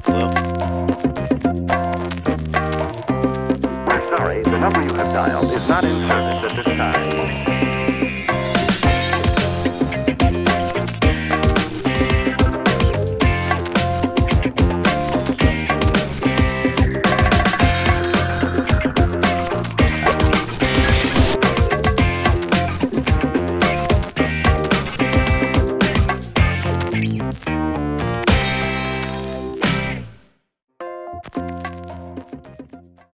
Hello? We're sorry, the number you have dialed is not in service at this time.